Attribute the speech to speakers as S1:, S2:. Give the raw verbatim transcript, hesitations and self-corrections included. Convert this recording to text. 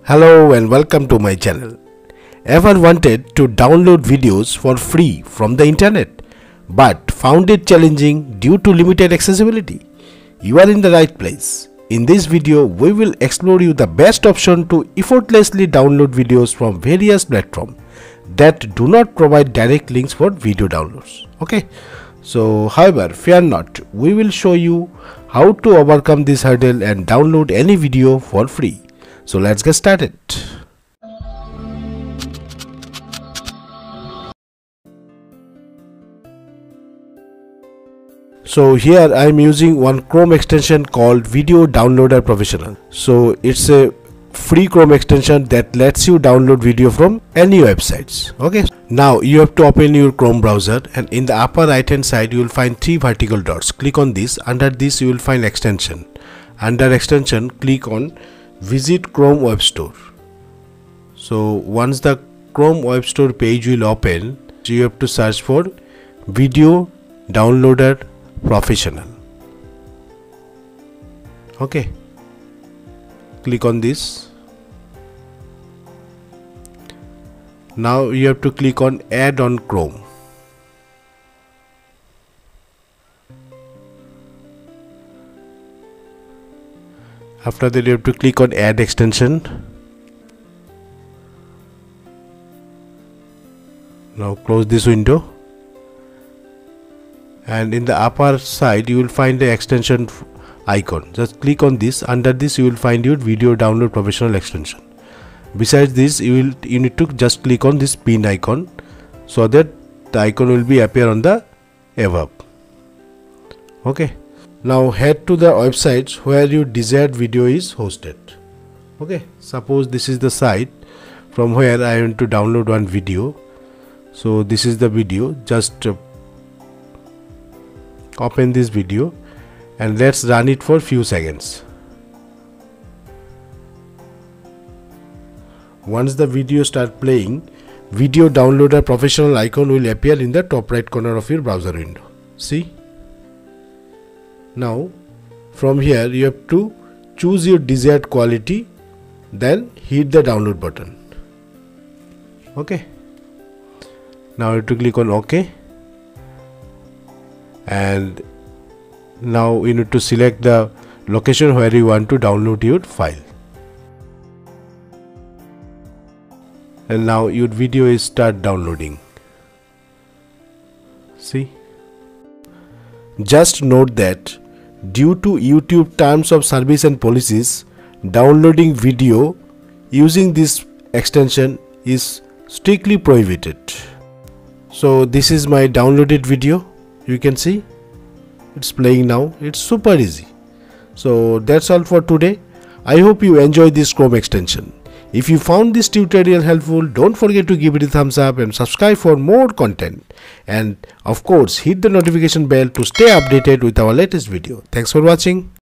S1: Hello and welcome to my channel. Ever wanted to download videos for free from the internet but found it challenging due to limited accessibility? You are in the right place. In this video, we will explore you the best option to effortlessly download videos from various platforms that do not provide direct links for video downloads. Okay, so however, fear not, we will show you how to overcome this hurdle and download any video for free. So let's get started. So here I am using one Chrome extension called Video Downloader Professional. So it's a free Chrome extension that lets you download video from any websites. Okay, now you have to open your Chrome browser, and in the upper right hand side you will find three vertical dots. Click on this. Under this you will find extension. Under extension, click on Visit Chrome Web Store. So once the Chrome Web Store page will open, you have to search for Video Downloader Professional. Okay, click on this. Now you have to click on Add on Chrome. After that you have to click on Add Extension. Now close this window, and in the upper side you will find the extension icon. Just click on this. Under this you will find your Video Download Professional extension. Besides this, you will you need to just click on this pin icon so that the icon will be appear on the above. Okay, now head to the websites where your desired video is hosted. Okay, suppose this is the site from where I want to download one video. So this is the video. Just uh, open this video and let's run it for few seconds. Once the video start playing, Video Downloader Professional icon will appear in the top right corner of your browser window. See? Now from here you have to choose your desired quality, then hit the download button. Okay, now you have to click on OK, and now you need to select the location where you want to download your file, and now your video is start downloading. See? Just note that due to YouTube terms of service and policies, downloading video using this extension is strictly prohibited. So this is my downloaded video. You can see it's playing now. It's super easy. So that's all for today. I hope you enjoyed this Chrome extension. If you found this tutorial helpful, don't forget to give it a thumbs up and subscribe for more content. And of course, hit the notification bell to stay updated with our latest video. Thanks for watching.